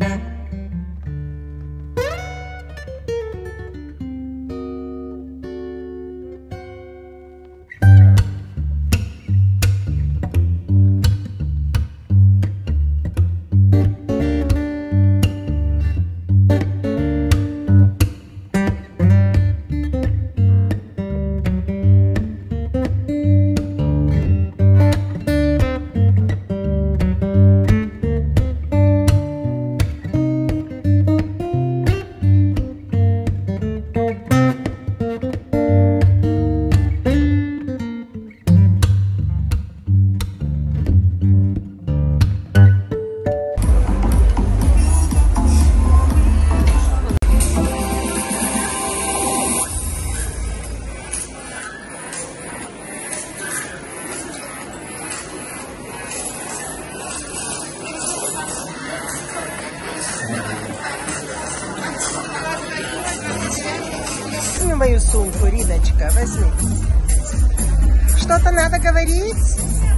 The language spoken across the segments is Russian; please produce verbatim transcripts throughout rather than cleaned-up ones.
Мою сумку, Ридочка, возьми. Что-то надо говорить?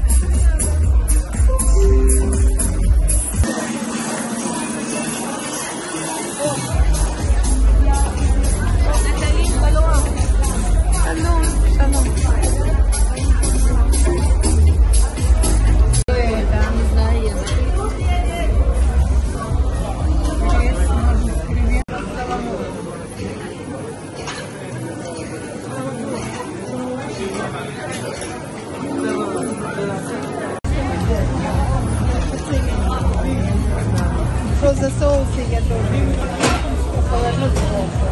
Что за соусы я тоже положу сверху.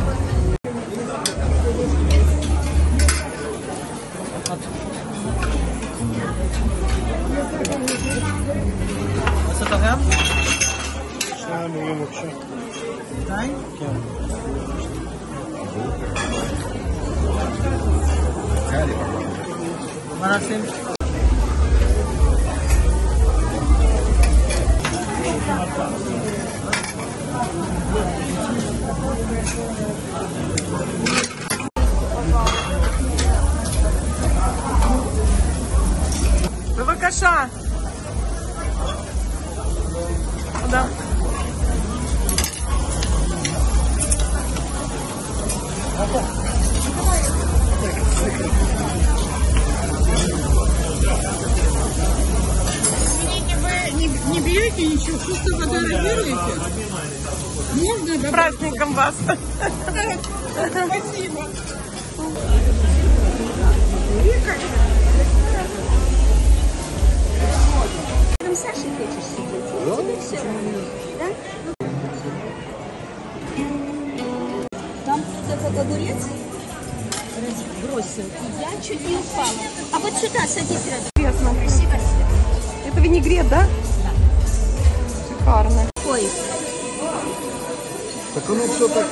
Бабакаша. Да. Извините, вы не, не берете ничего, просто фотографируете? Можно? С праздником вас. Спасибо. Там Саша хочешь сидеть? Да? Тебе все равно. Да? Там этот огурец бросил. Я чуть не упала. А вот сюда садись рядом. Интересно. Красиво. Это винегрет, да? Да. Шикарно. Ой. Так оно все так.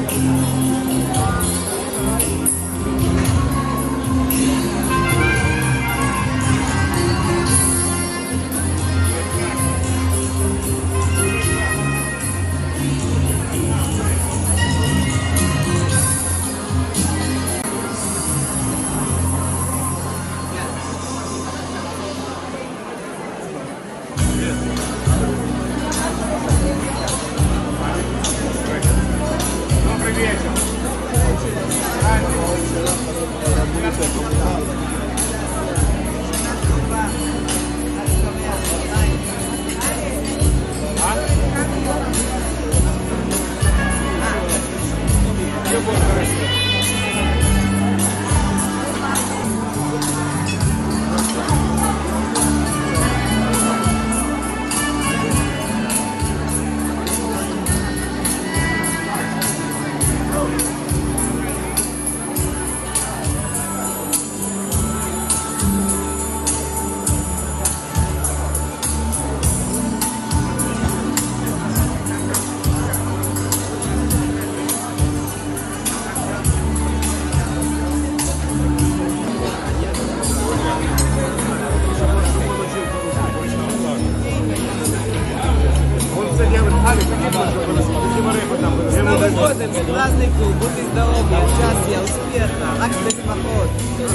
Праздник был, будьте здоровы, счастья, успеха, лакшми смахот.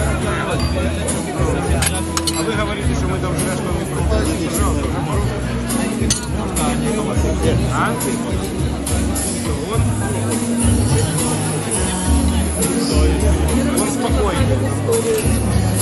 А вы говорите, что мы должны что-нибудь пропустить. А? Он? Он спокойный.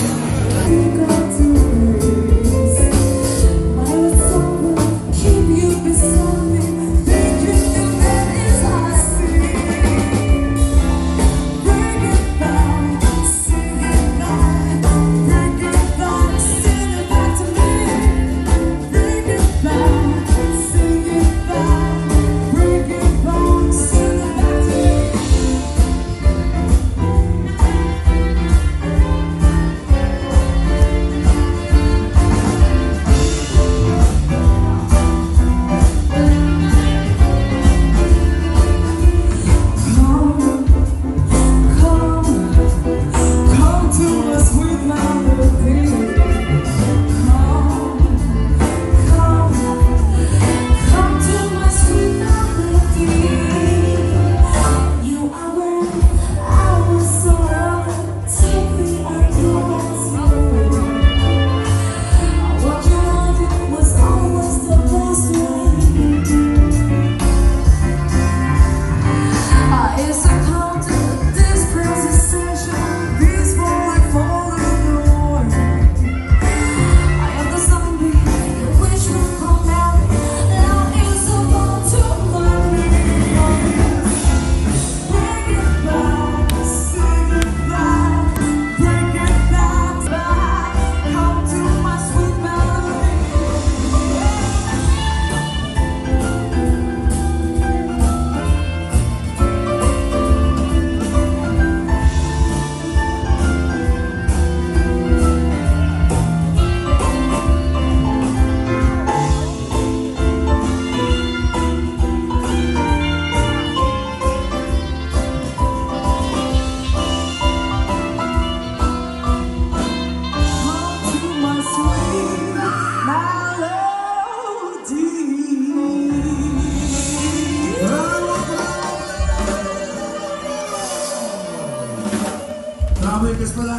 Дамы и господа,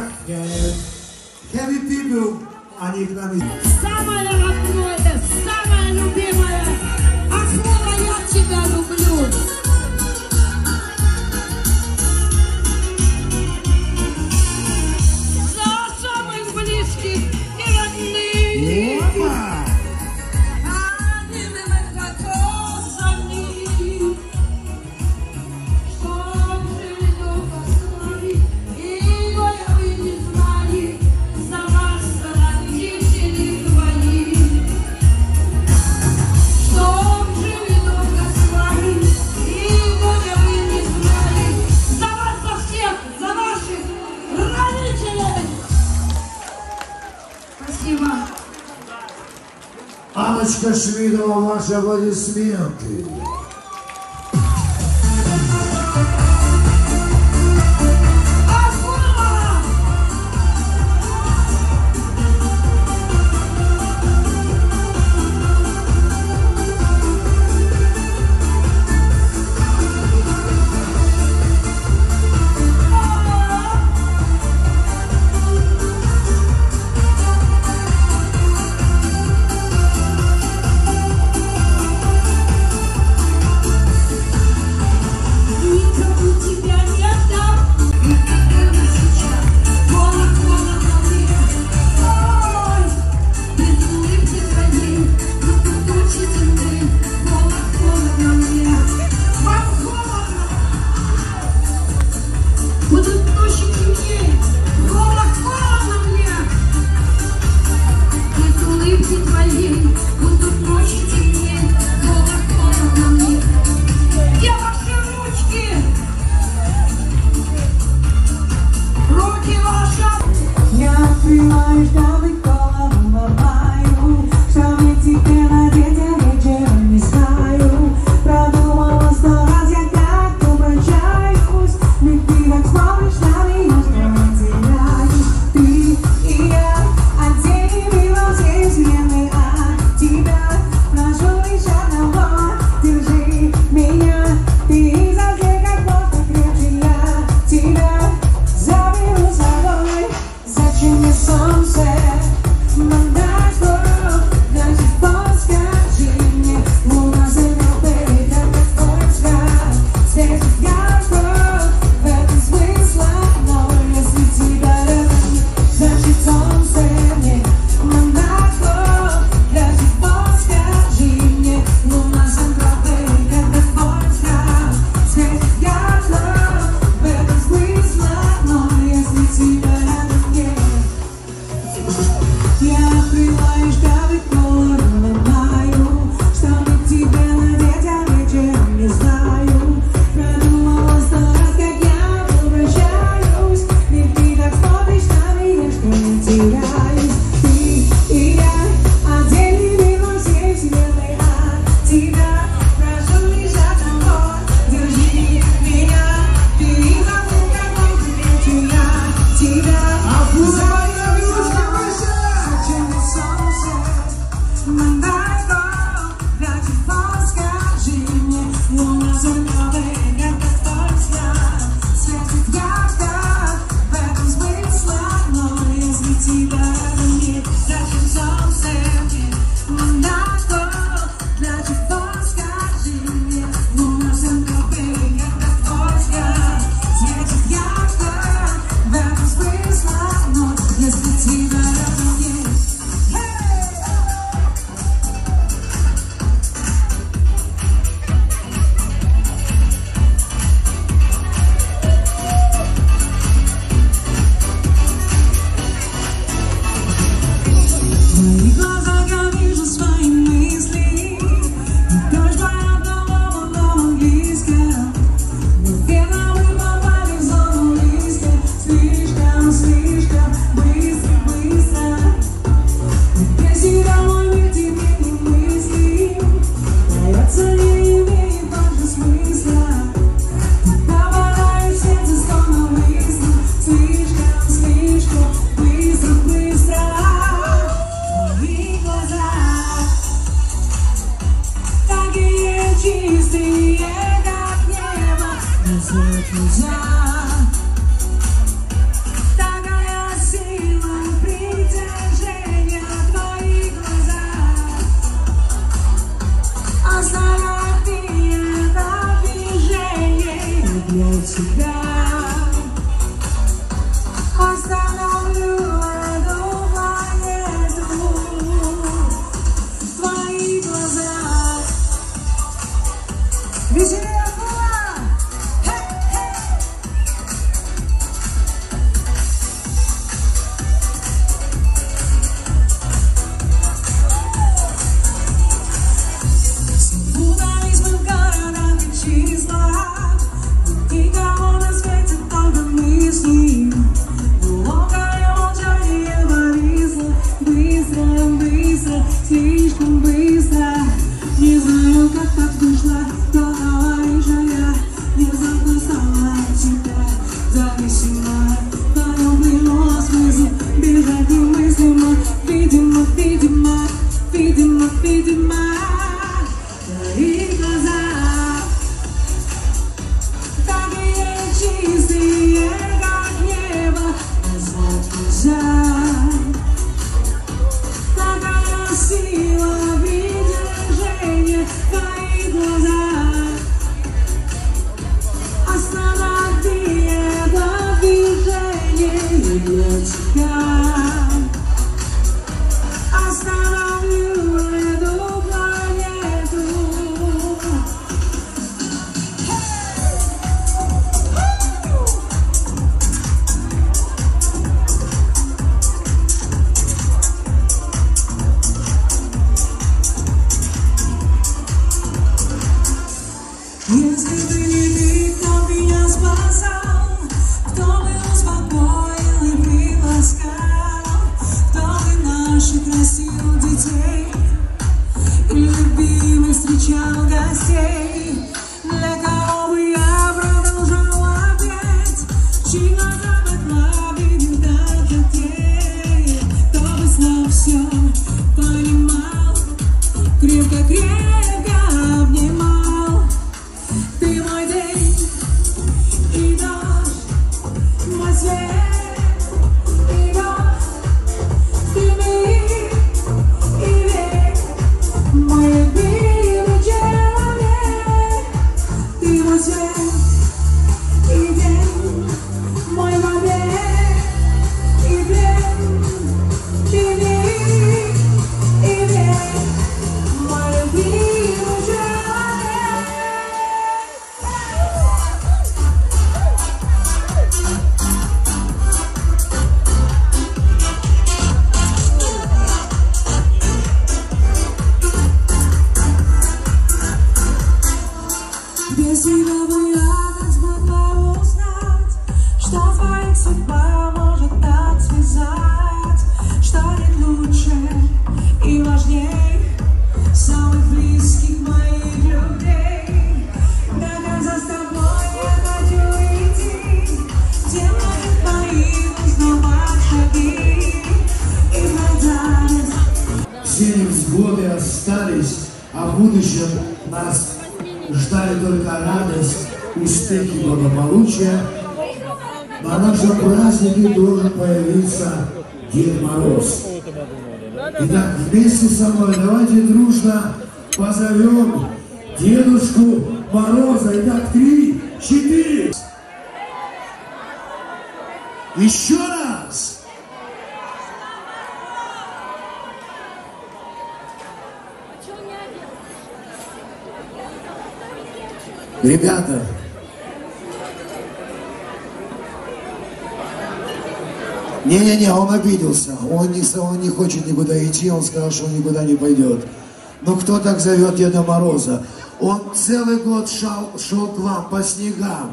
heavy people, они к нам идут. Самое родное, самое любимое, Ахмула, я тебя люблю. За самых близких и родных. Опа! Они меня хотят за них, чтоб жили долго с нами, и горя вы не знали, за вас родители твои. Чтоб жили долго с вами, и горя вы не знали, за вас, за всех, за ваших родителей. Спасибо. Анночка Швидова, ваши аплодисменты. назвать нельзя. Такая сила притяжения твоих глазах. Останови это движение для тебя. Остановлю эту планету в твоих глазах. Веселее было! Хе-хе! Запутались мы в городах и числах, никого на свете, только мы с ним. Глубокое молчание повисло, быстро, быстро, слишком быстро. Не знаю, как так вышло, кто говоришь, а я внезапно стала от тебя зависима. В твоем плену смысл бежать немыслимо. Видимо, видимо, видимо, видимо, твои глаза такие чистые, как небо, назвать нельзя. Такая сила притяжения в твоих глазах. Останови это движение для тебя. Остановлю эту планету. Если бы не ты, кто меня спасал, кто бы успокоил и приласкал, кто бы наших носил детей и любимых встречал гостей, для кого бы я продолжала петь, чьи глаза могла бы так хотеть, кто бы снова все понимал, крепко-крепко обнимал. Ты мой день и дождь, мой свет и дождь, ты мир и век, мой любимый человек. Ты мой свет и день, мой момент и день, ты мир и век, мой любимый человек. Без тебя бы я не смогла узнать, что твоих судьба может так связать, что нет лучше и важней самых близких моих людей. До конца с тобой я хочу идти, где ноги твои узнавать шаги и продать. Все невзгоды остались, а в будущем нас ждали только радость, успехи, благополучие. На нашем празднике должен появиться Дед Мороз. Итак, вместе со мной давайте дружно позовем Дедушку Мороза. Итак, три, четыре. Еще раз. Ребята, не-не-не, он обиделся, он не, он не хочет никуда идти, он сказал, что он никуда не пойдет. Ну кто так зовет Деда Мороза? Он целый год шел, шел к вам по снегам.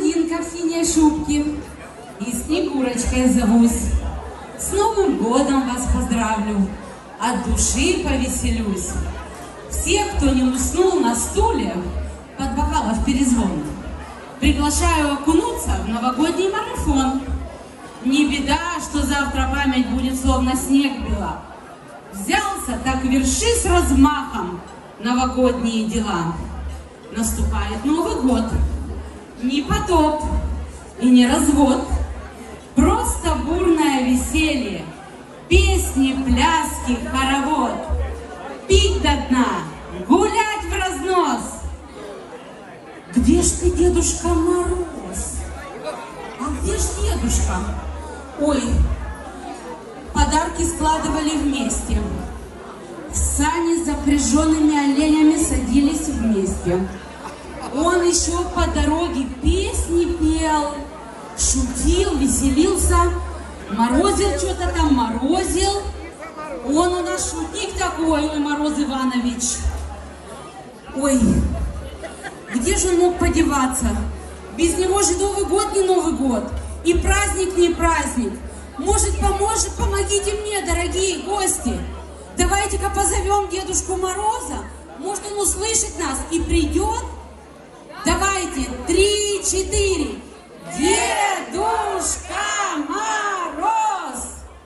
блондинка в синей шубке. И Снегурочкой зовусь. С Новым годом вас поздравлю. От души повеселюсь. Всех, кто не уснул на стуле, под бокалов перезвон, приглашаю окунуться в новогодний марафон. Не беда, что завтра память будет словно снег бела. Взялся, так верши с размахом новогодние дела. Наступает Новый год. Не потоп и не развод. Просто бурное веселье. Песни, пляски, хоровод. Пить до дна, гулять в разнос. Где ж ты, Дедушка Мороз? А где ж дедушка? Ой, подарки складывали вместе. В сани с запряженными оленями садились вместе. Он еще по дороге песни пел, шутил, веселился, морозил что-то там, морозил. Он у нас шутник такой, ой, Мороз Иванович. Ой, где же он мог подеваться? Без него же Новый год не Новый год, и праздник не праздник. Может, поможет, помогите мне, дорогие гости. Давайте-ка позовем Дедушку Мороза. Может, он услышит нас и придет? Давайте, три, четыре. Дедушка Мороз!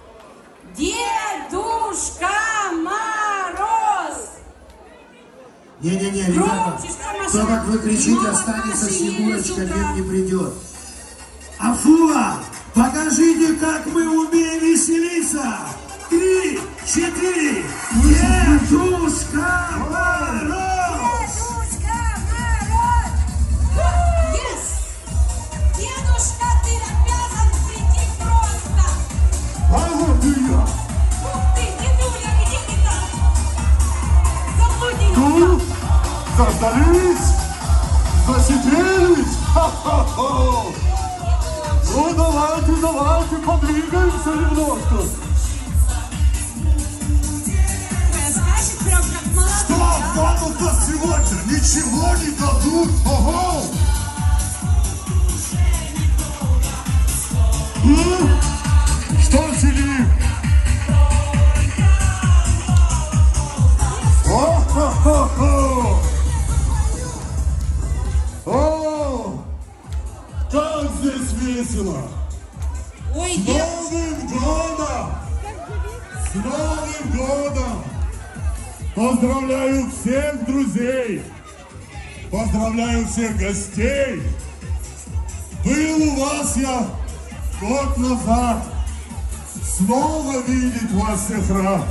Дедушка Мороз! Не-не-не, ребята, кто как вы кричите, останется Снегурочка, нет, не придет. Афула, покажите, как мы умеем веселиться. Три, четыре, Дедушка Мороз! Дедушка Мороз! Yes! Дедушка, ты обязан прийти просто! А вот и я! Ух ты, дедуля, где ты там? Заблудился! Ну, заждались, засиделись, ха-ха-ха! Ну, давайте, давайте, подвигаемся немножко. Скажет прям как молодой, Что да? вам-то сегодня ничего не дадут? Ого! Ну, что сидим? О-хо-хо-хо! О, как здесь весело! Ой, С дед, Новым годом! С Новым годом! Поздравляю всех друзей! Поздравляю всех гостей! Был у вас я год назад. Снова видеть вас всех рад.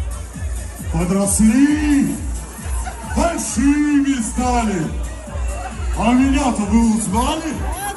Подросли, большими стали. А меня-то вы узнали?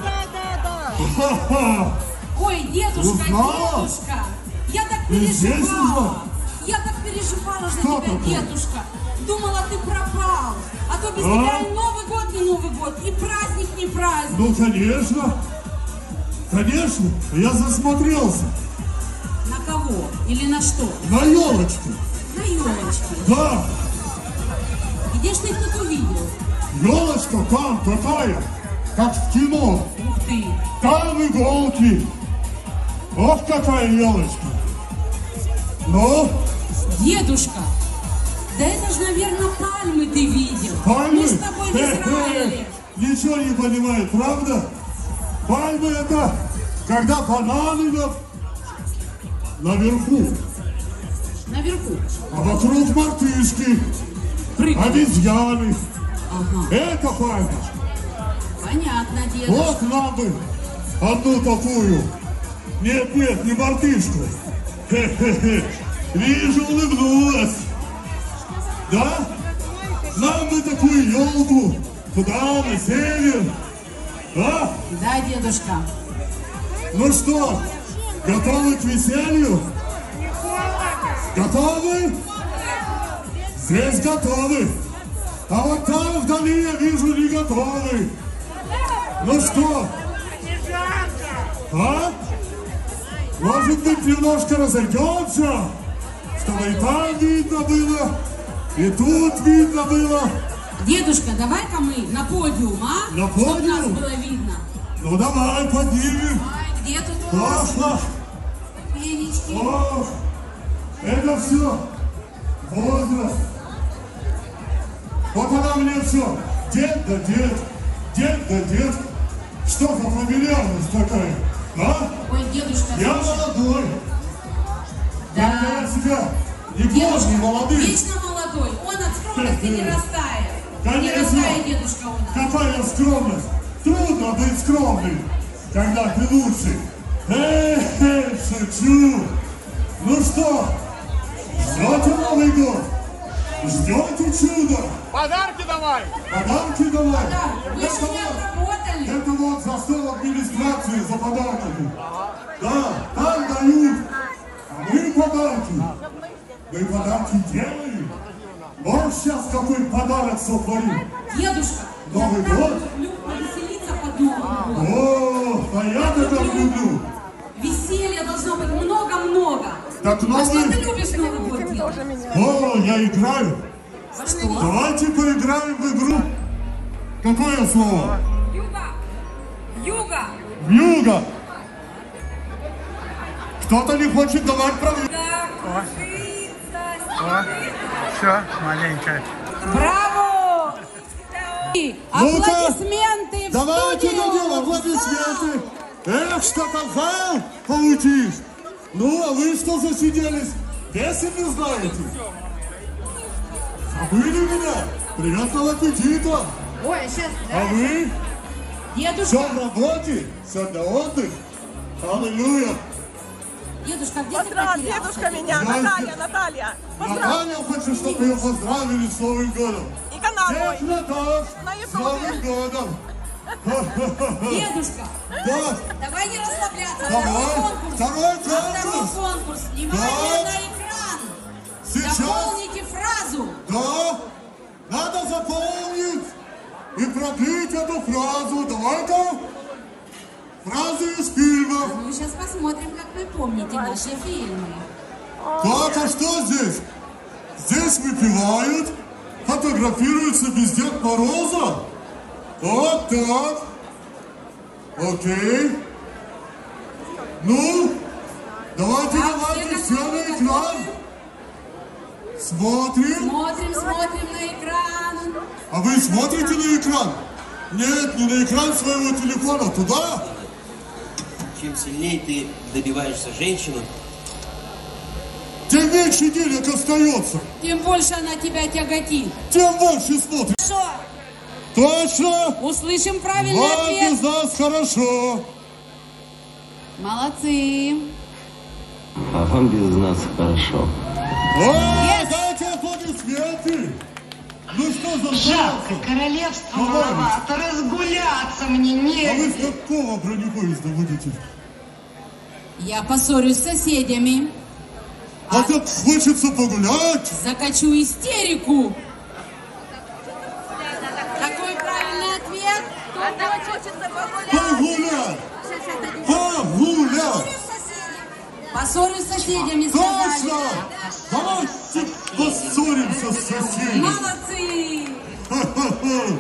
Ха-ха! ой, дедушка, Узнала? дедушка, я так Ты здесь переживала. уже? Я так переживала за Что тебя, такое? дедушка. Думала, ты пропал. А то без А? тебя и Новый год не Новый год, и праздник не праздник. Ну, конечно. Конечно, я засмотрелся. На кого? Или на что? На елочку. На елочке. Да, Где ж ты их тут увидел? елочка там такая, как в кино. Ух ты. Там иголки. Вот какая елочка. Ну, Дедушка, да это же, наверное, пальмы ты видел. пальмы? Мы с тобой в Израиле. Ничего не понимает, правда? Пальмы это, когда бананы на... наверху, Наверху. а вокруг мартышки, Прыгай. обезьяны. Ага. Это пальма. Понятно, дедушка. Вот нам бы одну такую. Нет, нет, не мартышку. Хе-хе-хе. Вижу, улыбнулась. Да? Нам бы такую елку. Куда? На север. А? Да, дедушка. Ну что, готовы к веселью? Готовы? Здесь готовы. А вот там вдали я вижу не готовы. Ну что? А? Может быть, немножко разойдемся, чтобы и там видно было, и тут видно было. Дедушка, давай-ка мы на подиум, а? На Чтоб нас подиум? было видно. Ну давай, поднимем. Ай, где тут у нас Пошла. ступенечки? Ох, это все возраст. Вот она мне все. Дед да дед, дед да дед. Что за фамильярность такая, а? Ой, дедушка, Я слушай. молодой. Да. Я себя не Дедушка, помню, молодым. вечно молодой. Он от скромности не растает. Не Конечно. растает дедушка у нас. Какая скромность. Трудно быть скромным, когда ты лучший. Эх, шучу. Ну что, ждете Новый год? Ждете чудо? Подарки давай! Подарки давай. Да, вы еще не отработали. Это вот за стол администрации за подарками. Да, там дают, а мы подарки. Мы подарки делаем. Вот сейчас какой подарок сотворим. Дедушка, Новый я год? так люблю повеселиться под Новый год. О, а я-то так люблю. Веселья должно быть много-много. Так А что новый... ты любишь Новый год делать? О, я играю. Во что? Давайте поиграем в игру. Какое слово? Юга! Юга! Вьюга. Кто-то не хочет давать правду. Все, маленькая. Браво! Аплодисменты в Давайте студию! дадим аплодисменты. Эх, что-то зал получишь. Ну, а вы что засиделись? Песен не знаете? Забыли меня? Приятного аппетита. Ой, сейчас, А вы? дедушка, Все в работе? Все для отдых? Аллилуйя. дедушка, где Поздравь, ты потерялся? дедушка, меня, Знаете, Наталья, Наталья. Поздравь. Наталья хочет, чтобы ее поздравили с Новым годом. И канал мой. Всех Наташ На с ютубе. Новым годом. Дедушка, Да, давай не расслабляться. давай. Второй конкурс. Второй Второй конкурс. конкурс. Внимание Да. на экран. Сейчас. Заполните фразу. Да, надо заполнить и продлить эту фразу. Давай-ка. Фразы из фильма. Ну, сейчас посмотрим, как вы помните наши фильмы. Так, а что здесь? Здесь выпивают, фотографируются без Деда Мороза. Вот так. Окей. Ну, давайте, Так, давайте, все все готовы, на экран. Смотрим. Смотрим, смотрим на экран. А вы смотрите на экран? Нет, не на экран своего телефона, туда. Чем сильнее ты добиваешься женщину, Тем меньше денег остается, Тем больше она тебя тяготит. тем больше смотришь. Хорошо. Точно? Услышим правильный Вам ответ. из нас хорошо. Молодцы. а вам без нас хорошо. О, Yes. дайте аплодисменты. Ну что за Жалко, танцы? королевство Товарищ. маловато, разгуляться мне А вы не... с какого бронепоезда будете? Я поссорюсь с соседями. А так хочется погулять. Закачу истерику. Какой правильный ответ? Погулять. Погулять. Поссорюсь с соседями, сказали. Точно. Давайте поссоримся с соседями. Молодцы. Ха-ха-ха.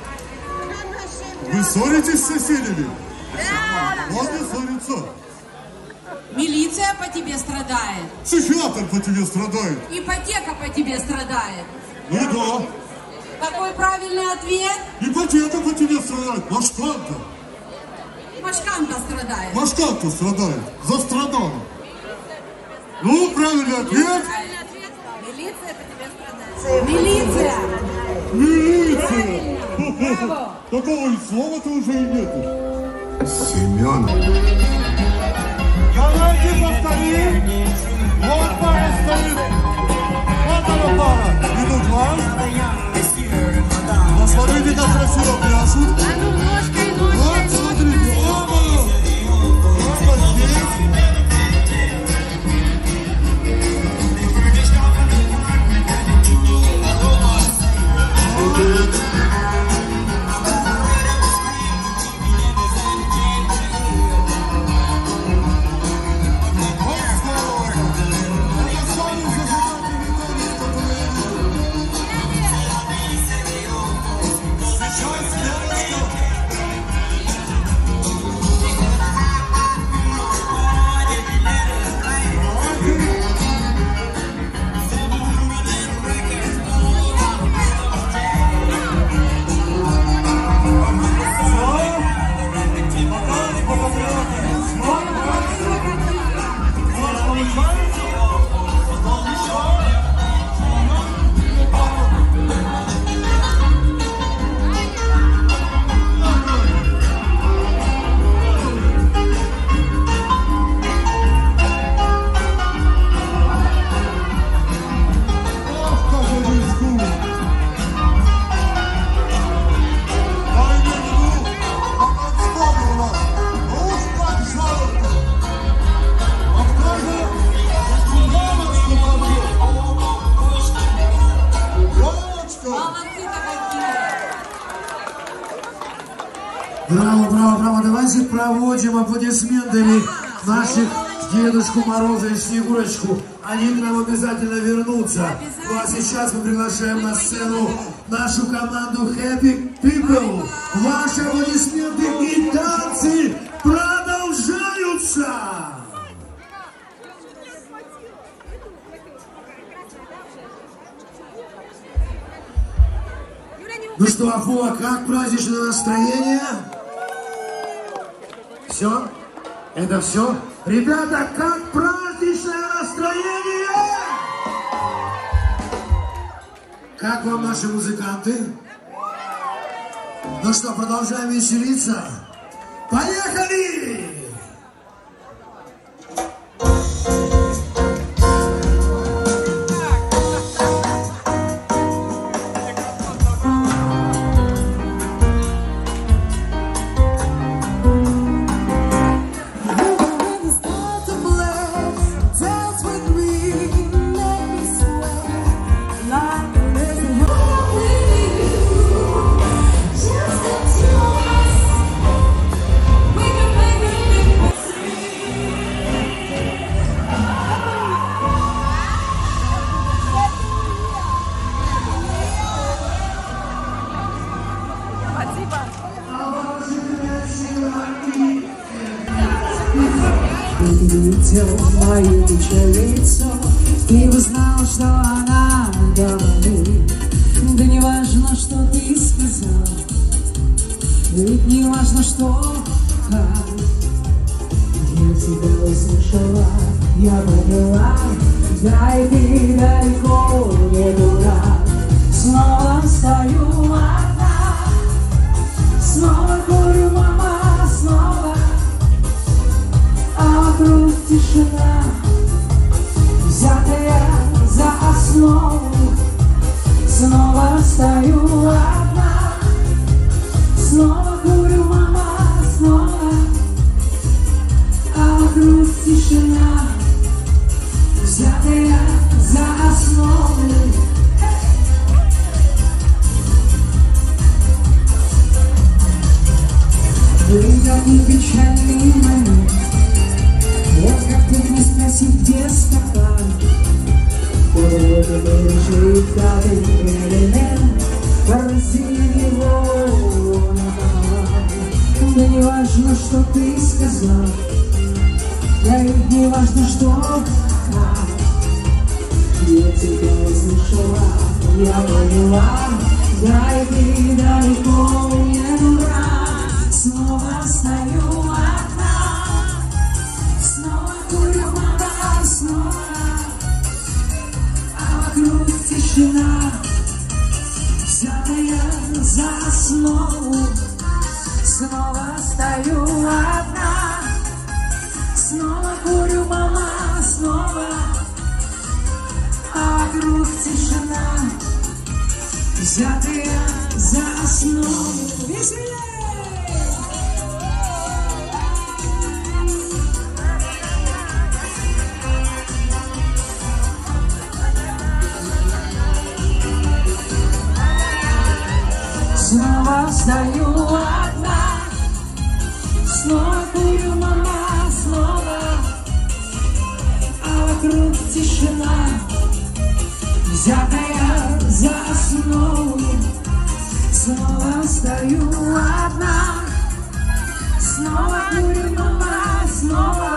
Вы ссоритесь с соседями? Вот и ссорится. Милиция по тебе страдает. Психиатр по тебе страдает. Ипотека по тебе страдает. Ну да. Какой правильный ответ? Ипотека по тебе страдает. Машканта. Машканта страдает. Машканта страдает. Застрадала. Ну, правильный ответ. Правильный ответ. Милиция по тебе страдает. Милиция. Милиция. Правильно. Браво. Такого и слова-то уже и нету. Семен. Давайте повторим. Вот пара стоит. Вот она пара. Идут вас. Посмотрите, как красиво пляшут. А ну, ножкой, ножкой, Вот, смотрите. Оба. Оба здесь. Давайте проводим аплодисментами наших Дедушку Мороза и Снегурочку. Они к нам обязательно вернутся. Ну а сейчас мы приглашаем на сцену нашу команду Happy People. Ваши аплодисменты и танцы продолжаются! Ну что, Афула, как праздничное настроение? Все? Это все? Ребята, как праздничное настроение? Как вам наши музыканты? Ну что, продолжаем веселиться? Поехали! Видел мое лицо и узнал, что она говорит. Да не важно, что ты сказал, ведь не важно, что как. Я тебя услышала, я поняла, да и ты далеко не дурак. Снова стою одна, снова курю, мама, снова. А вокруг тишина, взятая за основу. Снова стою одна, снова курю, мама, снова. А вокруг тишина, взятая за основу. Выйдет не печальный момент. Вот как ты не спроси, где стакан. Вот лежит каждый элемент, раздели его напополам. Да не важно, что ты сказал, да и не важно, что как. Я тебя услышала, я поняла, да и ты далеко не дурак. Снова стою одна, снова курю, мама, снова. А вокруг тишина, взятая за основу. Снова стою одна, снова курю, мама, снова. А вокруг тишина, взятая за основу. Веселее! Снова стою одна, снова курю, мама, снова. А вокруг тишина, взятая за основу. Снова стою одна, снова курю, мама, снова.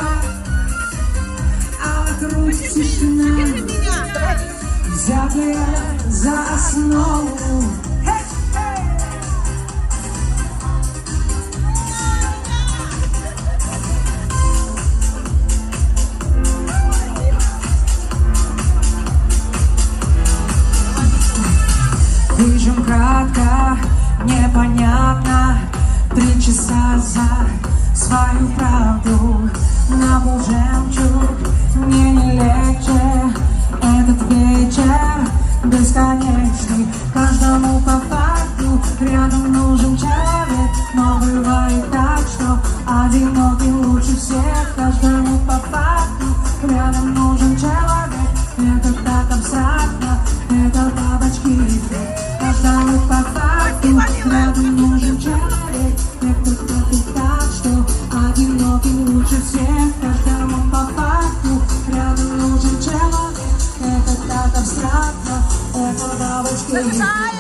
А вокруг тишина, взятая за основу. Движем кратко, непонятно. Три часа за свою правду. Набыл жемчуг, мне не легче. Этот вечер бесконечный. Каждому по факту рядом нужен человек. Но бывает так, что одинокий лучше всех. Каждому по факту рядом нужен человек. Это так абстрактно, это бабочки. Каждому по факту рядом нужен человек. Это так, так, что ты лучше всех, каждому по факту. Рядом нужен человек, это так абстрактно. Это бабочки.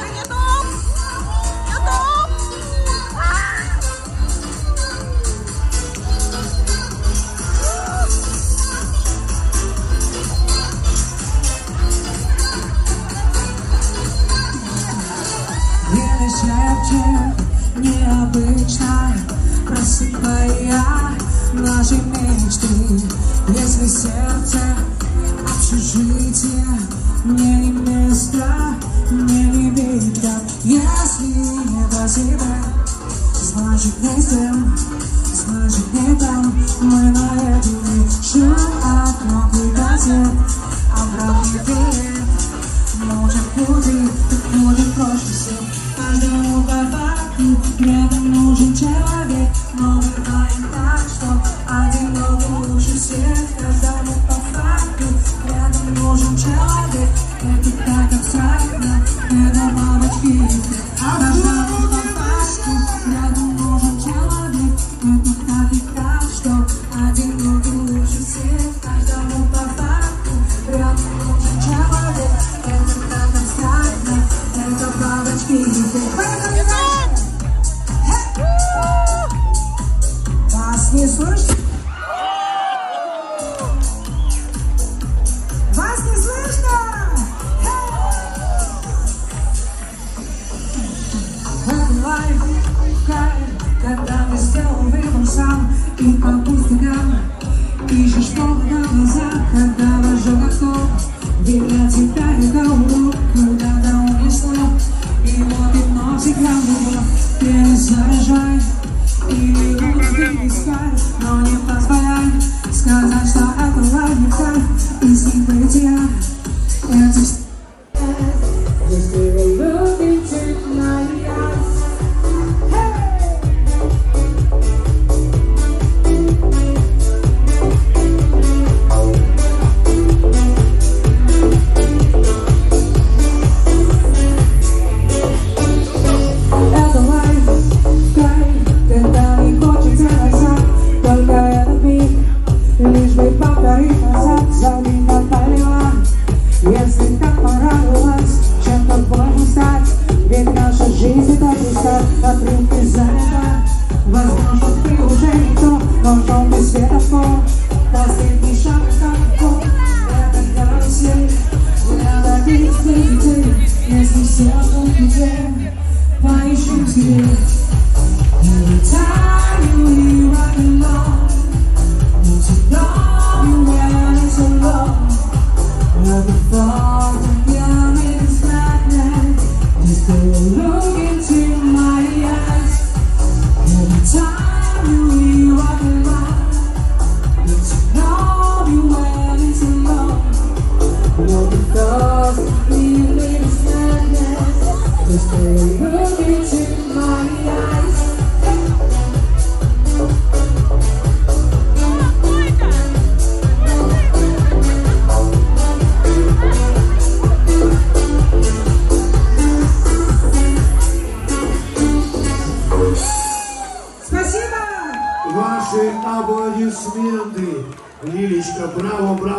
Время шепчет необычно, просыпая наши мечты. Если сердце общежитие, мне не место, мне не видно. Если не по себе, значит не с тем, значит не там. Мы наедине, шум от новых газет, обратный билет. Может пути, так может проще всех. Каждому по факту, рядом нужен человек. Но мы знаем так, что один другой лучше всех. Каждому по факту, рядом нужен человек. Это так абстрактно, это мамочки. Каждому по факту, рядом нужен человек. Это так и так, что один другой лучше всех. Каждому по факту, рядом нужен человек. Это так абстрактно, это бабочки. Вас не слышно? Вас не слышно? Это лайф, кайф, когда ты сделал выбор сам. И по пустякам ищешь что-то на глазах. Когда вожу готов, для тебя это урок. Когда-то унесло, и вот и вновь всегда любовь. Перезаряжай и лучше искать, но не позволяй сказать, что это лайф не кайф. И с ним бытия это Just take a look into my eyes. Это лайф, кайф, когда не хочется назад. Только этот миг, лишь бы повторить назад. Забить отпалила, если так понравилось. Чем-то больше стать, ведь наша жизнь это пуста. Отрывки занята, возможно ты уже не то. Но желтый светофор, последний шаг далеко. Это карусель, для добить детей. Если все вокруг людей, поищем себе. Every time you leave right alone, need to know you when it's alone. Never thought of you is madness. Just take a look into my eyes. Every time you leave right alone, need to know you when it's alone. Never thought of you is madness. Just take a look into my eyes. Ваши аплодисменты. Лилечка, браво, браво.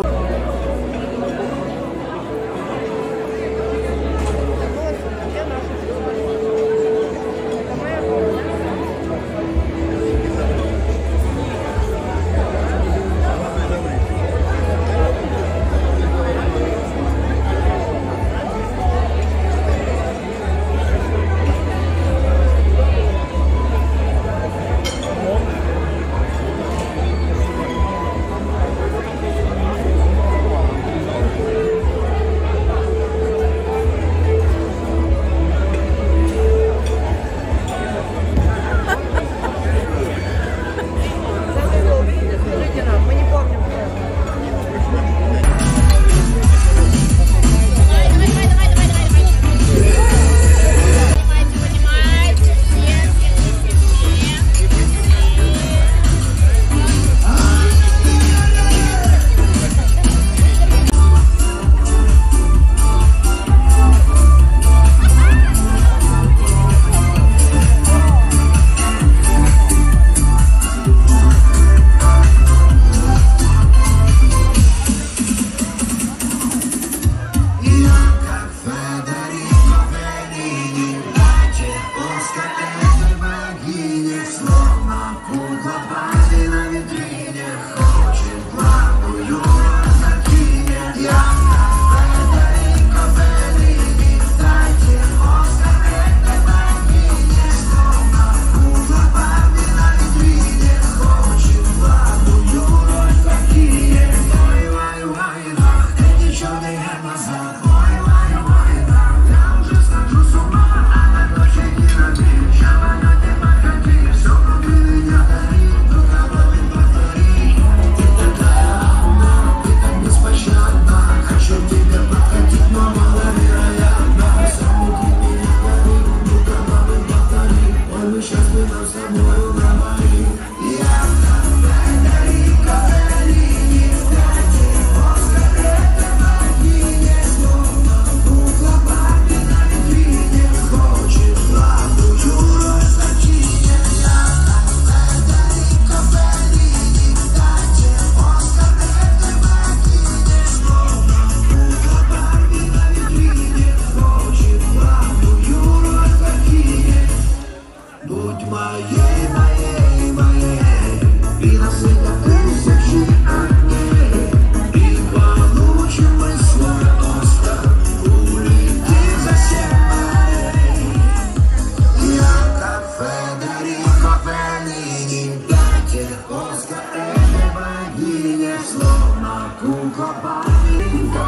Поскорее богиня, словно кукла маленькая.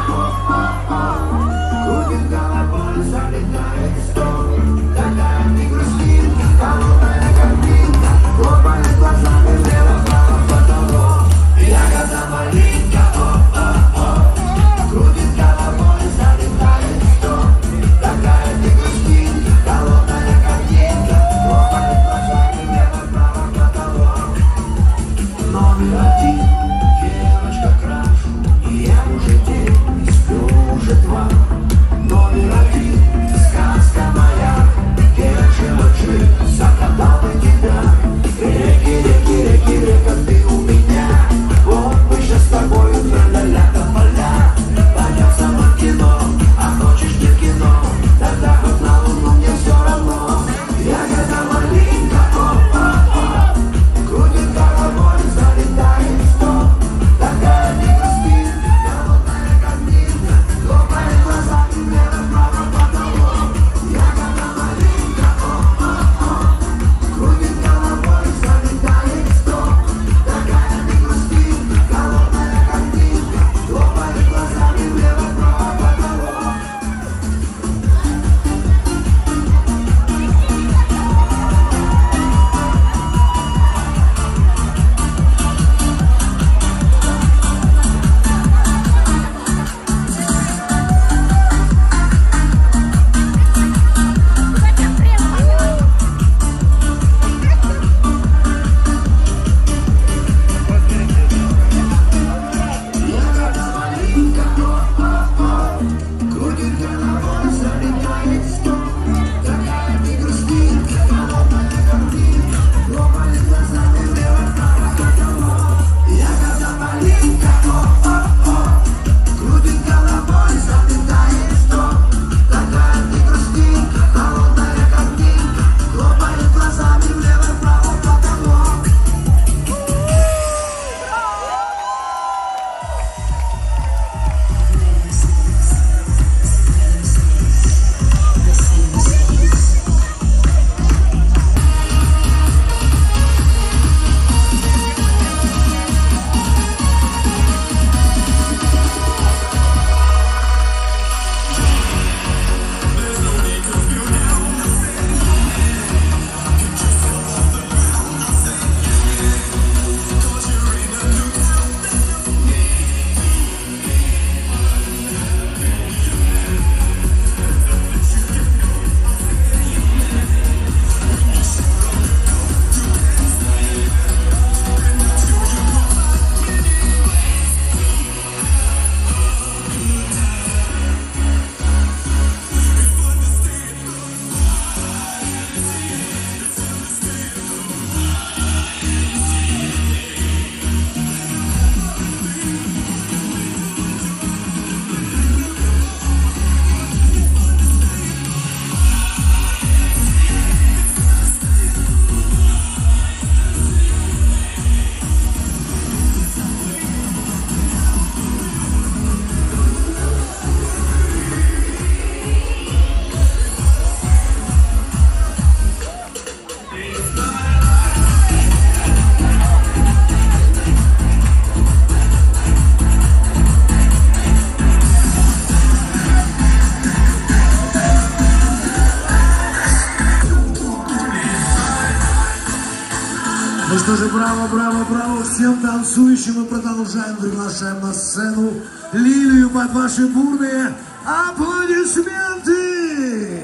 Крутит головой, залетает в стол. Такая не грустинка, холодная картинка. Хлопает глазами влево-вправо в потолок. Ягода малинка, о-о-о. Крутит головой, залетает в стол. Такая не грустинка, холодная картинка. Хлопает глазами влево-вправо в потолок. Номер один, девочка краш. Я уже день, не сплю уже два. Номер один, сказка моя. Держи лучи, закатал бы тебя. Реки, реки, реки, река, ты у меня. Вот мы сейчас с тобой тра-ля-ля до поля. Пойдем со мной в кино, а хочешь не в кино. Тогда хоть на луну мне все равно. Ягода малинка, о-о-о. Крутит головой, залетает в стол. Такая не грустинка, холодная картинка. Хлопает глазами влево-вправо в потолок. Ягода малинка, о-о-о. Крутит головой, залетает в стол. Такая не грустинка, холодная картинка. Хлопает глазами влево-вправо в потолок. Ягода малинка, о-о-о. Крутит головой, залетает в стол. Такая не грустинка, холодная картинка. Хлопает глазами влево-вправо в потолок. Ягода малинка, о-о-о. Крутит головой, залетает в стол. Такая не грустинка, холодная картинка. Хлопает глазами влево-вправо в потолок. Ну что же, браво, браво, браво всем танцующим. Мы продолжаем, приглашаем на сцену Лилию под ваши бурные аплодисменты.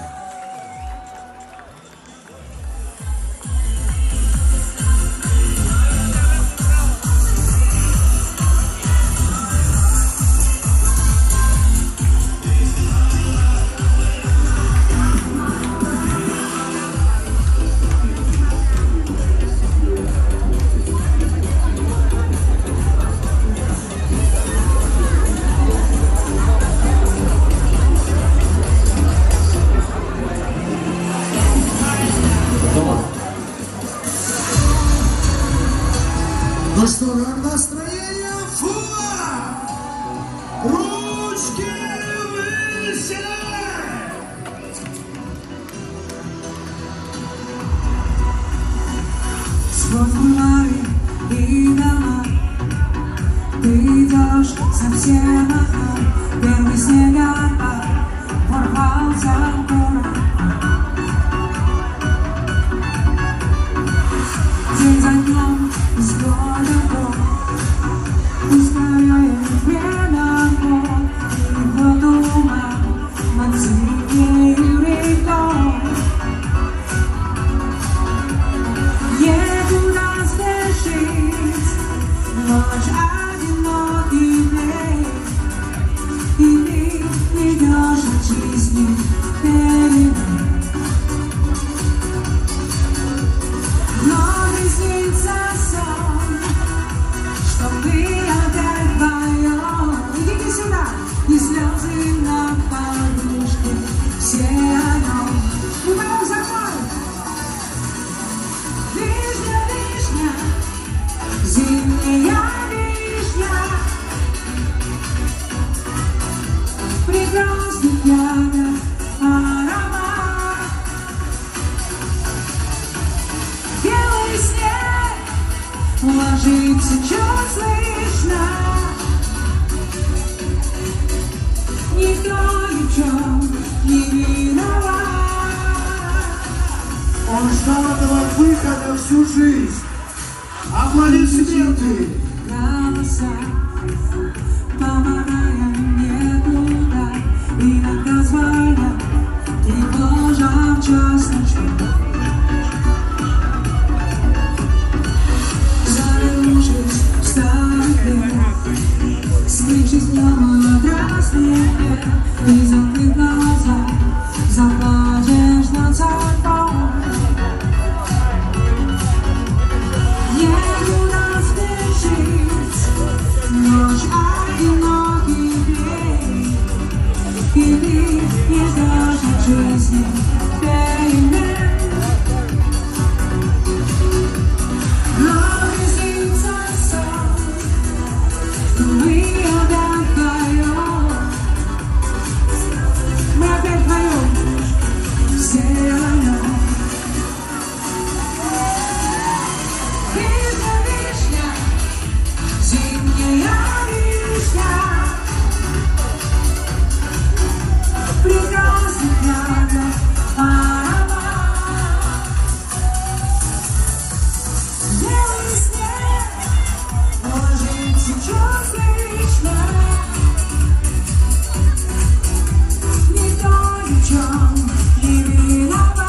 Ну что, как настроение? Фуа! Ручки выше! Сколько сена, первый снегопад ворвался в город. День за днем, из года в год, ускоряет время год, и вот ума мансивнее рекой. Некуда спешить, ночь одинокий день, и ты идешь от жизни перед ним. Но не снится сон, что мы опять вдвоем. Идите сюда, и слезы на подушке, все о нем. Мы потом закроем. Вишня, вишня, зимняя вишня, прекрасный ягод аромат. Белый снег ложится чуть слышно, никто ни в чем не виноват. Он ждал этого выхода всю жизнь. Аплодисменты! Голоса, помогая мне туда, иногда звоня, тревожа в час ночи. Зарывшись в старых лет, свившись днем красный лет, и закрыв глаза, заплачешь над собой. Некуда спешить, ночь одинокий день, и ты не ждешь от жизни перемен. Но не снится сон, что мы опять вдвоем. Мы опять вдвоем, все о нем. Вишня, вишня, зимняя вишня, прекрасный ягод аромат. Белый снег ложится чуть слышно, никто ни в чем не виноват.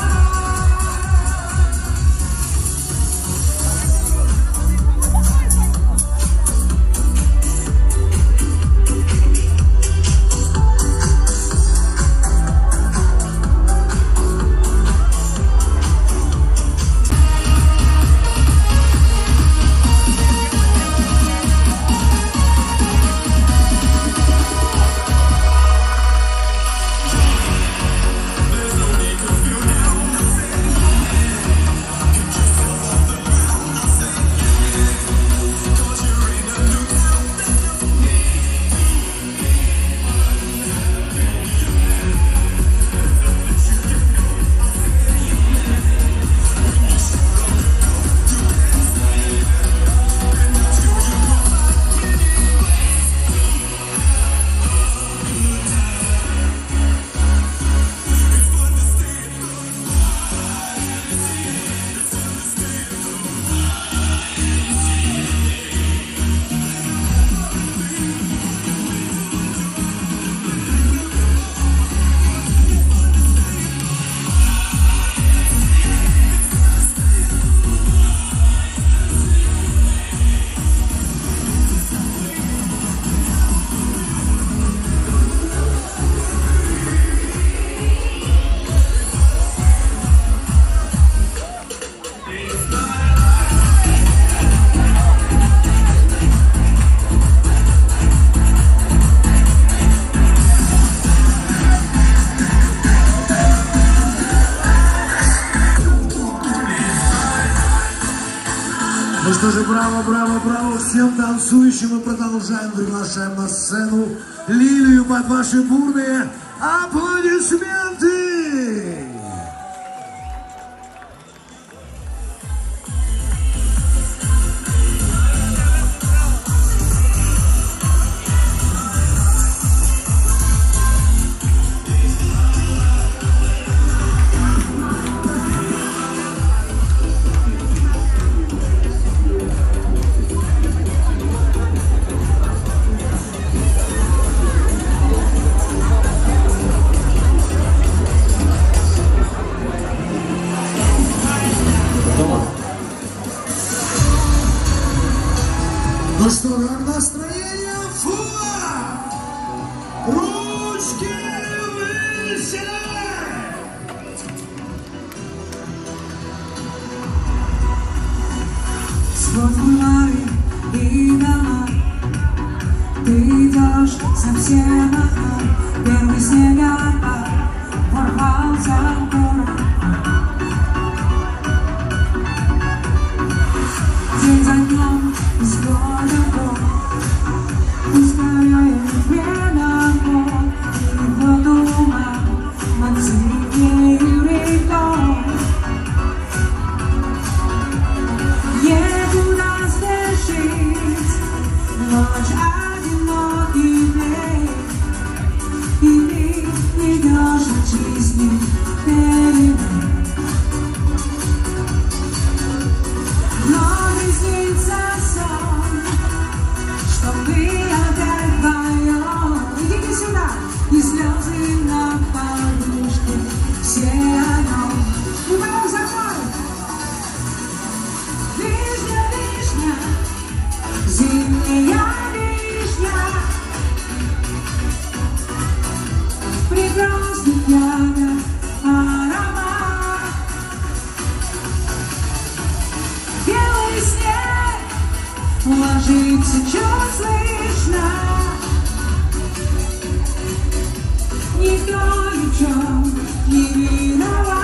Ну что же, браво, браво, браво всем танцующим. Мы продолжаем, приглашаем на сцену Лилию под ваши бурные аплодисменты. Ну что, как настроение? Фуа! Ручки выше! Сквозь бульвары и дома ты идешь совсем одна. Первый снегопад ворвался в город. День за днем, из года в год, ускоряет время год. И вот туман над синей рекой. Некуда спешить, ночь одинокий день. И ты идешь от жизни перемен. Вновь снится сон, что мы опять вдвоем. Идите сюда, и слезы на подушке, все о нем. Мы потом закроем. Вишня, вишня, зимняя вишня, прекрасных ягод аромат. Белый снег ложится чуть слышно. Никто ни в чем не виноват.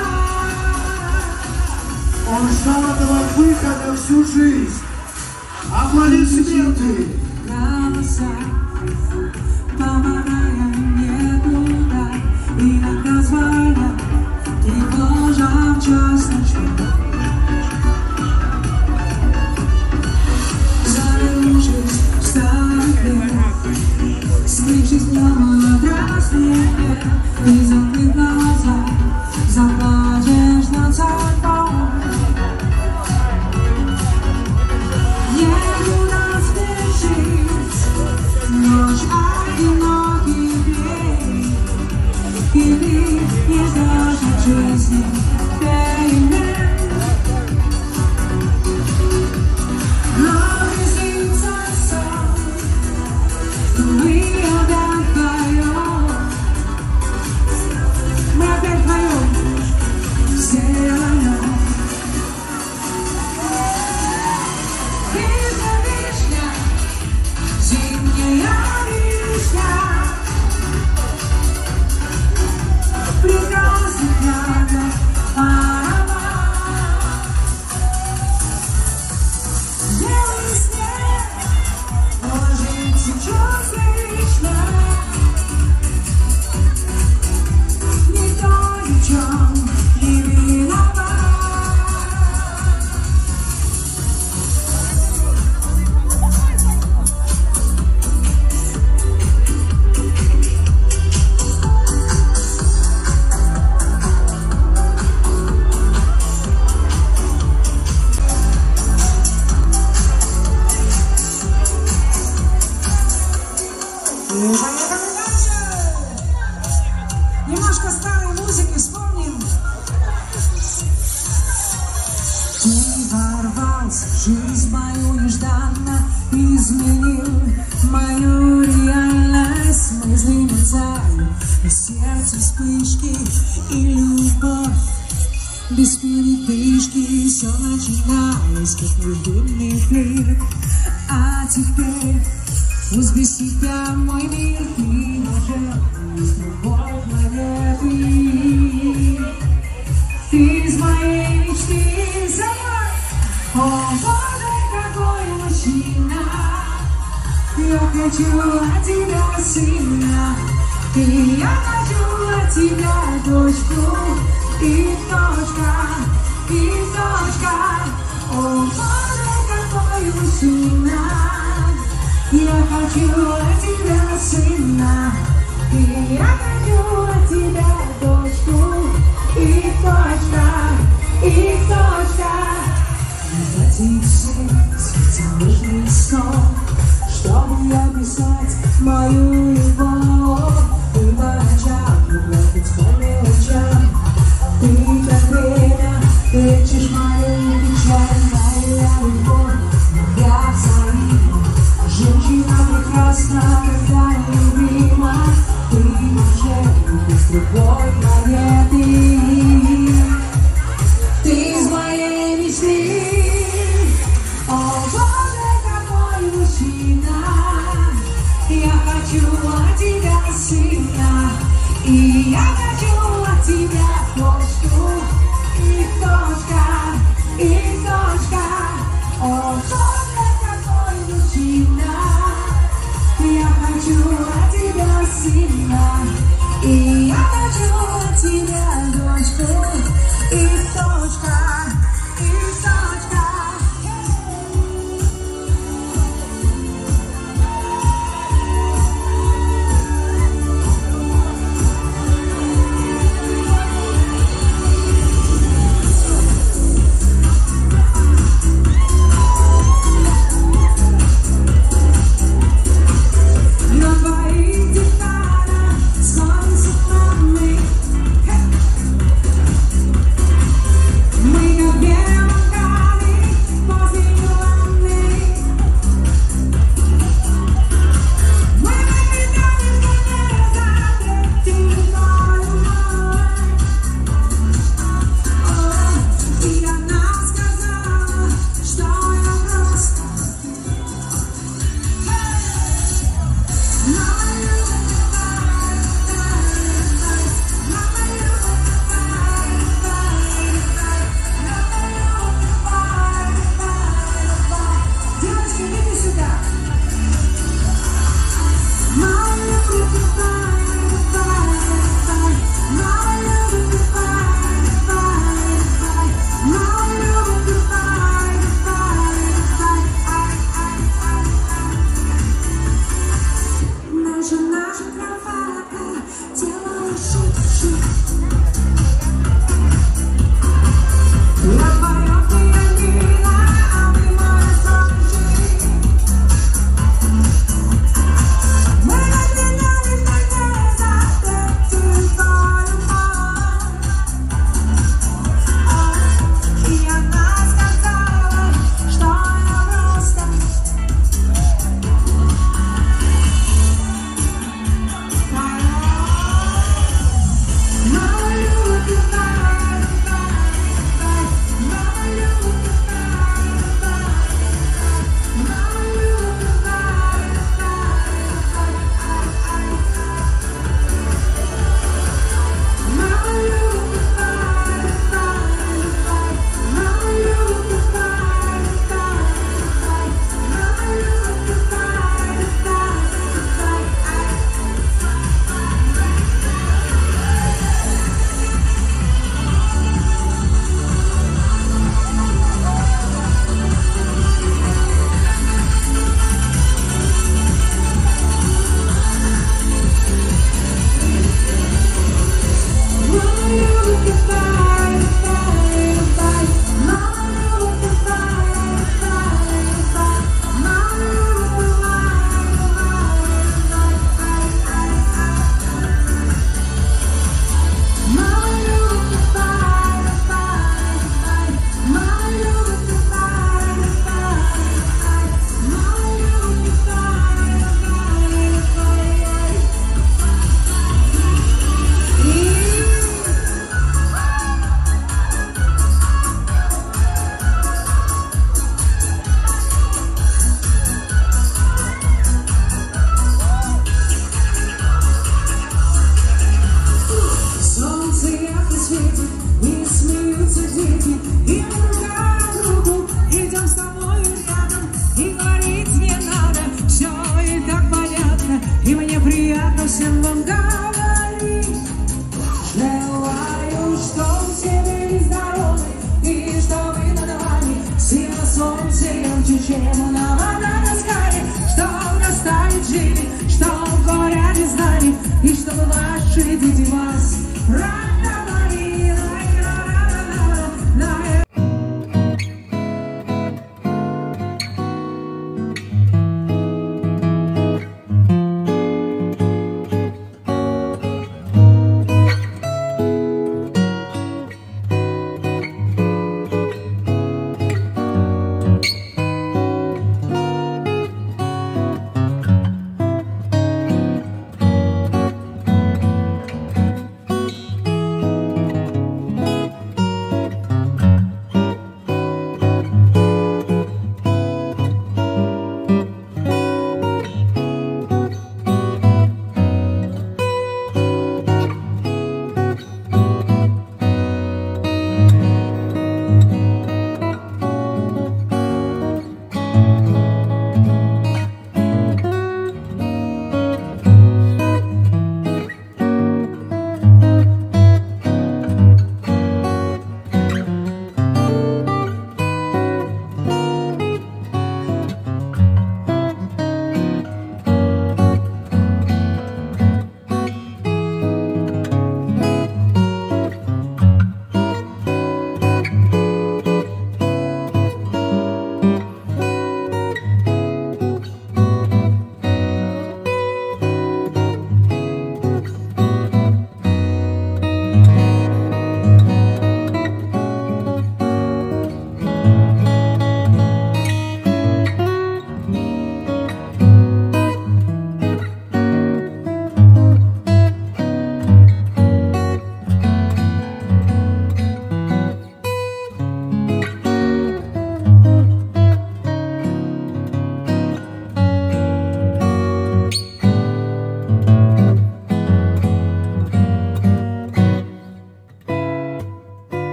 Он ждал этого выхода всю жизнь. Аплодисменты! Голоса, помогая мне туда, иногда звонят, и тоже в час ночи. Завернувшись в старый лет, слышишь днем от рассвета, и закрыв глаза, заплачешь над собой. Некуда спешить, ночь одинокий день. И ты не ждешь от жизни перемен. Но снится сон, что мы опять вдвоем. Мы опять вдвоем, все о нем. Вишня, вишня, зимняя вишня, прекрасных ягод аромат. Белый снег ложится чуть слышно. Никто ни в чем не виноват. Немножко старой музыки вспомним. Ты ворвался в жизнь мою нежданно, изменил мою реальность. Мысли мерцают, на сердце вспышки и любовь. Без передышки все начиналось, как любимый флирт. А теперь пусть без тебя мой мир, ты уже из другой планеты. Ты из моей мечты за мной. О, Боже, какой мужчина. Я хочу от тебя сына, и я хочу от тебя дочку. И точка, и точка. О, Боже, какой мужчина. Я хочу от тебя сына, и я хочу от тебя дочку. И точка, и точка. Обратиться световым снов, чтобы описать мою любовь. И по ночам плакать по мелочам. Ты как время лечишь мою печаль, моя любовь, я взаимно. любовь планеты. Ты из моей мечты. О, Боже, какой мужчина. Я хочу от тебя сына. И я хочу от тебя точку. И точка, и точка. О, Боже, какой мужчина. Я хочу от тебя сына. И я хочу от тебя дочку. И точка, и точка. На твоих деталях солнце мамы. Мы как белокали после ванны. Мы напитали в конце третий И она сказала, что я просто девочки, идите сюда. Наша, наша кроватка делала шик-шик. Я твоя пианино, а ты моя солнышко. Мы разделялись на небо, ты твою мать. И она сказала, что я просто солнце ярко светит, и смеются дети, и мы рука об руку идем с тобой рядом, и говорить не надо, все и так понятно, и мне приятно всем вам говорить. Желаю, что все были здоровы, и что вы над вами все на солнце ярче, чем на вода на скале, что наставит жили, что горя не знали, и чтобы ваши дети вас радовали.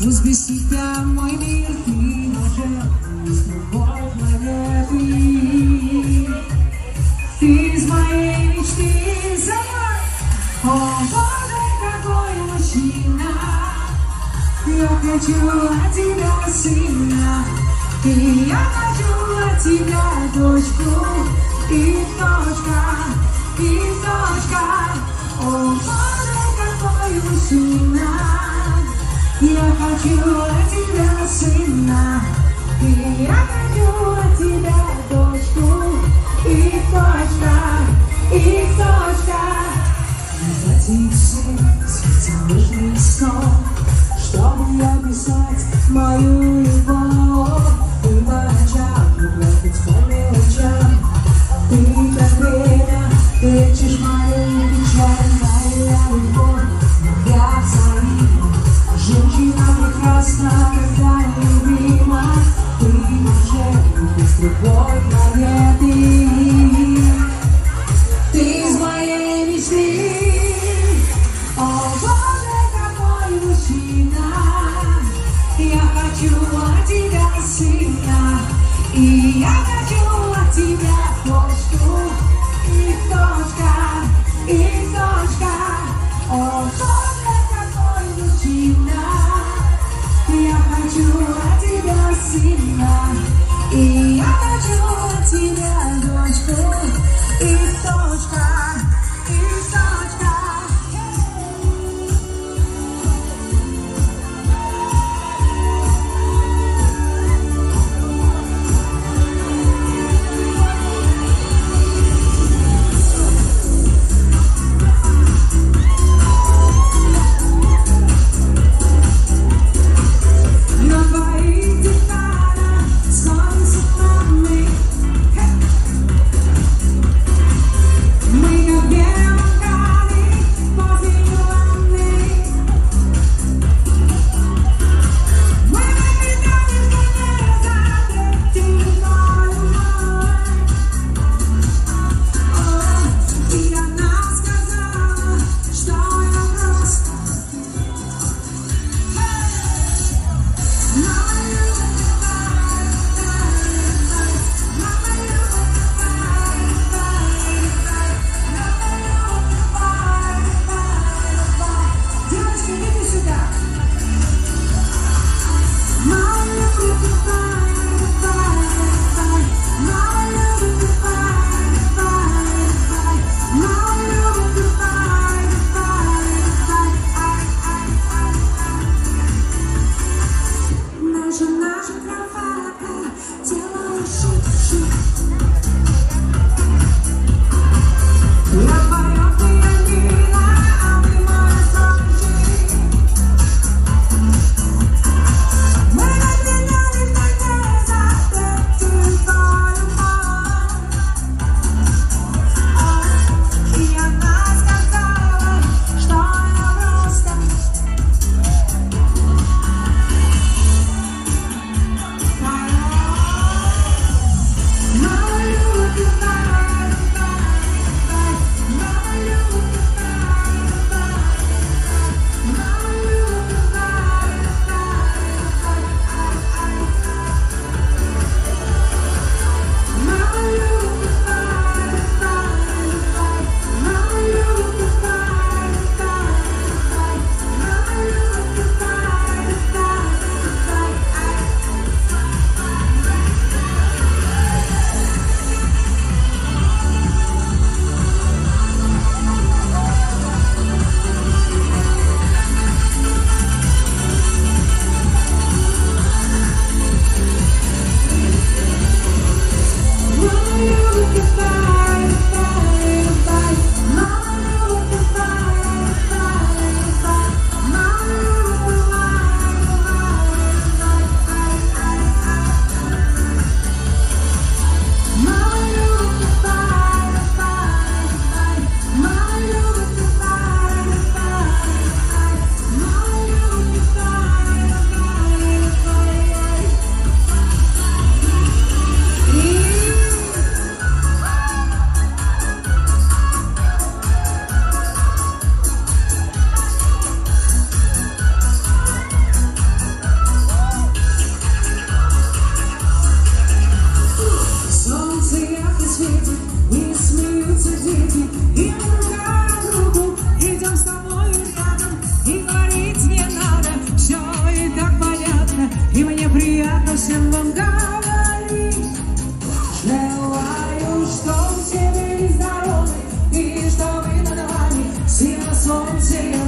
Пусть без тебя мой мир ты уже с другой планеты. Ты из моей мечты за мной. О, Боже, какой мужчина. Я хочу от тебя сына. И я хочу от тебя дочку. И точка, и точка. О, Боже, какой мужчина. Я хочу от тебя сына. И я хочу от тебя дочку. И точка, и точка. Затихший световый сон, чтобы описать мою любовь. Ты по ночам, плакать по мелочам. Ты как время лечишь мою печаль. Моя любовь, моя взаимна. Женщина прекрасна, когда любима. Ты уже любишь с другой планеты. Ты из моей мечты. О, Боже, какой мужчина. Я хочу от тебя сына. И я хочу от тебя дочку. И точка, и точка. О,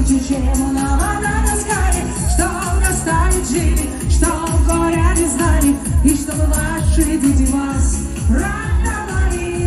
круче, чем на водоскале, что настанет жизнь, что горя не знали, и чтобы ваши дети вас радовали.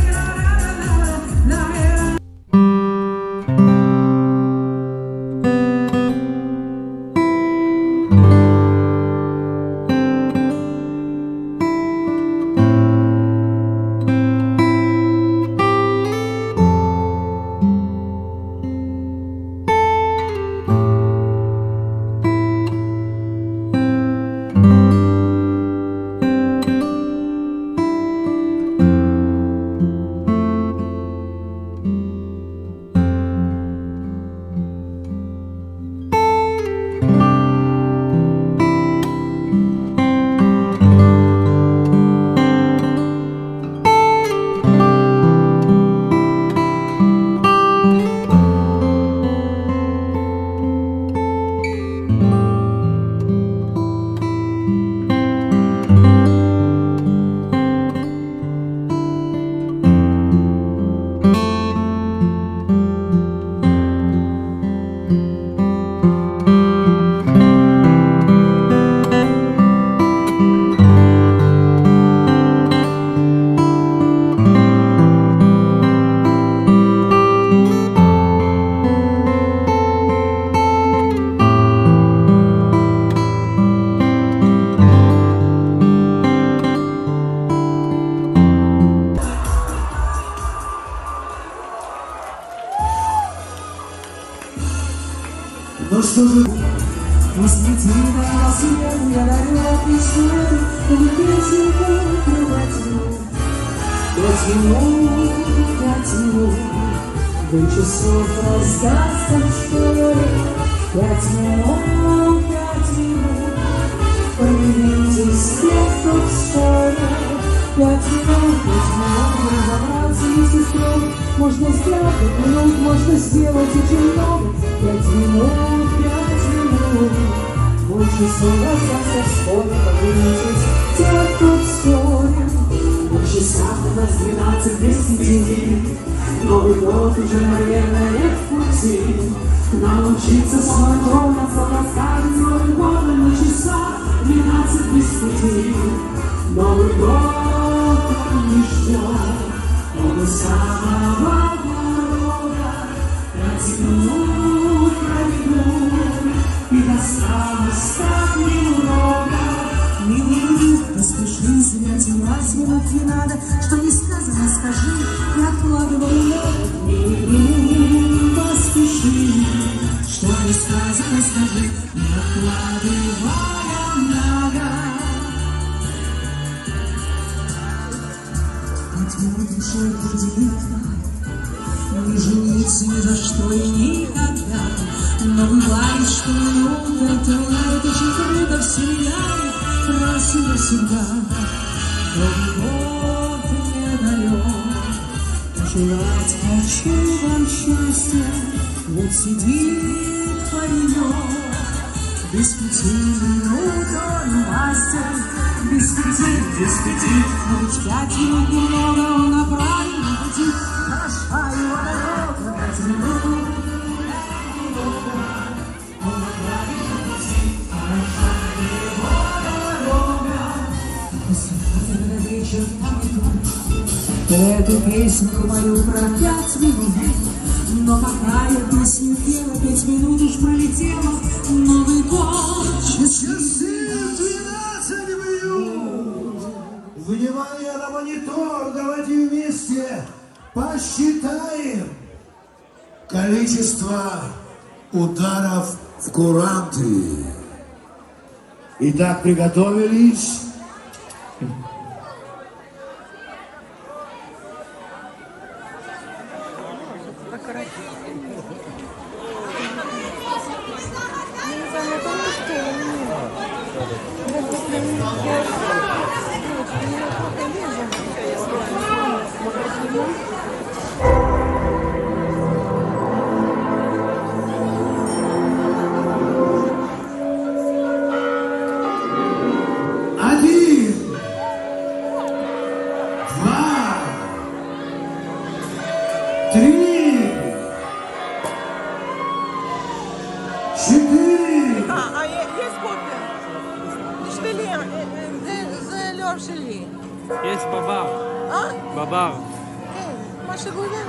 Ну что же? Посвети на свет, я дарю песню, в песенку превратю. Пять минут, пять минут, до часов раздастся что ли. Пять минут, пять минут, помиритесь те, кто в ссоре. Пять минут, пять минут, разобраться не сестрой. Можно сделать пять минут, можно сделать очень много. Пять минут, пять минут, больше ссора со вспомнит, помиритесь те, кто в ссоре. На часах у нас двенадцать десяти, Новый год уже, наверное, нет в пути. Научиться смартфонов рассказывать Новый год на часах двенадцать без пяти. Новый год не ждет, он у самого порога. Пять минут пройдут, и досталось так немного. Милый, поспеши, зря тянуть минут не надо. Что не сказано, скажи, не откладывай много. Милый, поспеши, что не сказано, скажи, не откладывая много. Пять минут решает определиться, не жениться ни за что и никогда. Но бывает, что минута тонет, очень круто все меняет, раз и навсегда. Новый год не дает, желать хочу вам счастья. Вот сидит паренек, без пяти минут он мастер. Без пяти, без пяти, но ведь пять минут немного, он на правильном пути. Хороша его дорога, пять минут. Эту песенку мою про пять минут, но пока я песню пела, пять минут уж пролетела. Новый год, Часы двенадцать минут. Внимание на монитор, давайте вместе посчитаем количество ударов в куранты. Итак, приготовились. Один. המקום שלי. יש בבר. אה? בבר. כן, מה שגודל.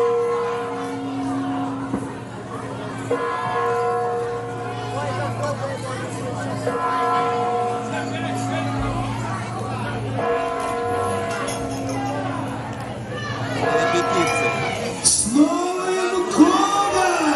С Новым годом!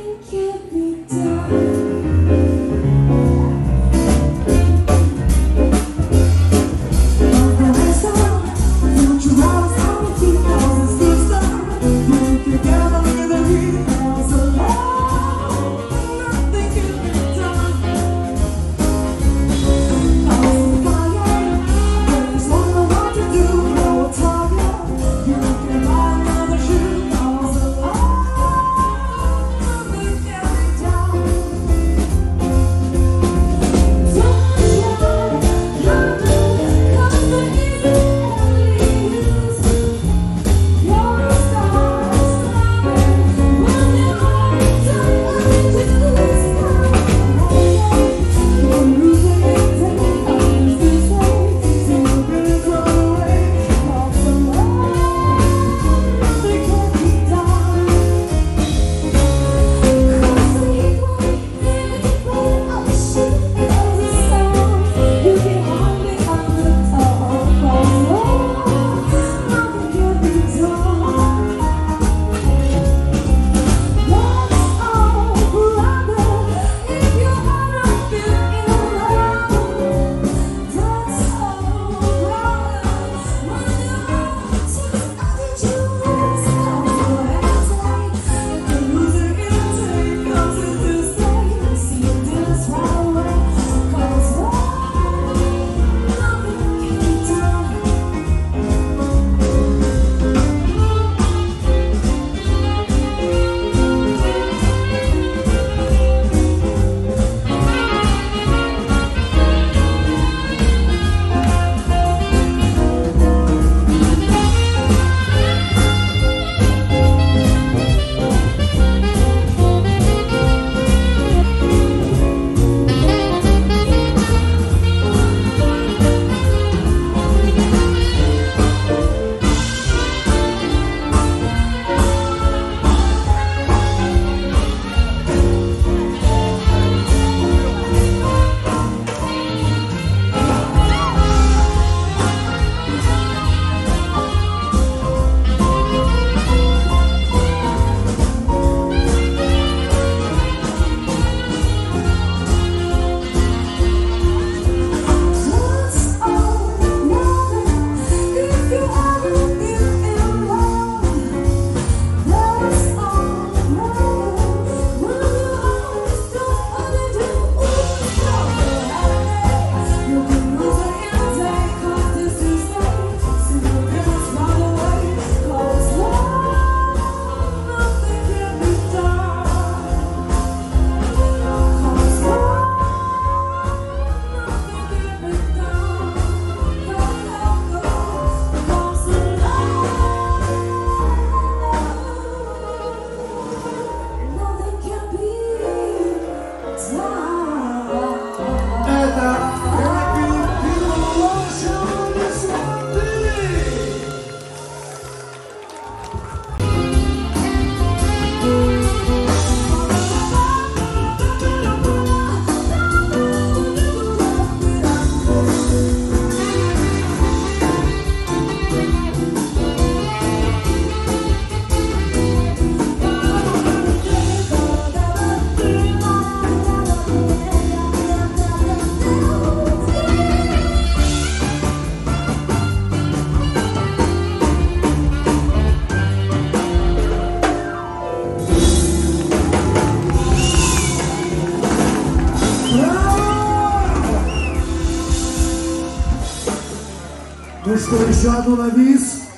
Nothing can be done. Ну что, еще одну на бис?